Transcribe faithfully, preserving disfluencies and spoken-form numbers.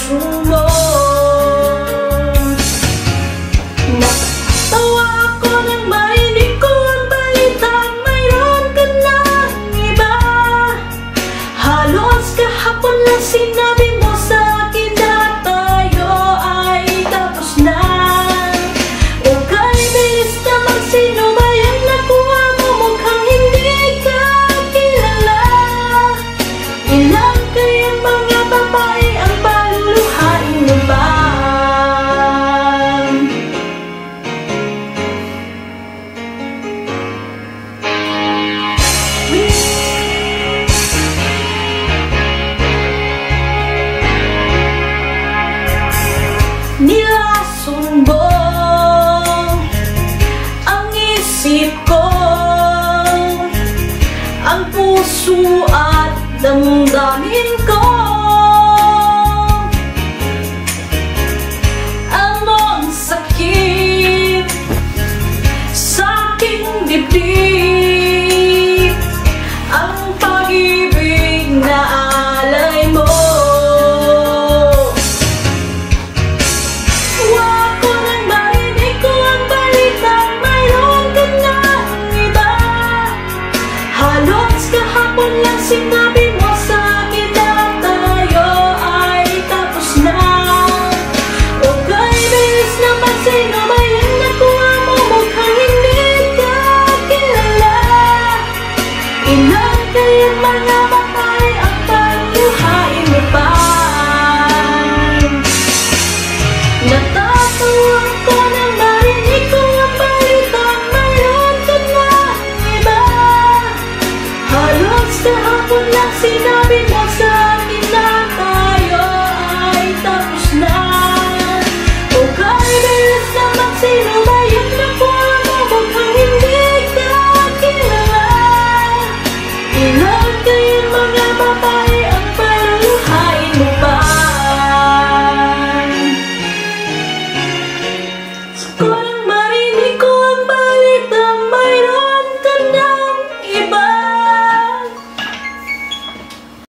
sumbong. Natawa ako nang marinig ko ang balitang mayroon ka ng iba. Halos kahapon lang sinabi mo sa akin na tayo ay tapos na. Huwag ka'y bilis naman, sino ba yung nakuha mo? Mukhang hindi ka kilala. Ilang kayang mga babae ang paluluhain mo ba? Nilasumbong ang isip ko, ang puso at damdamin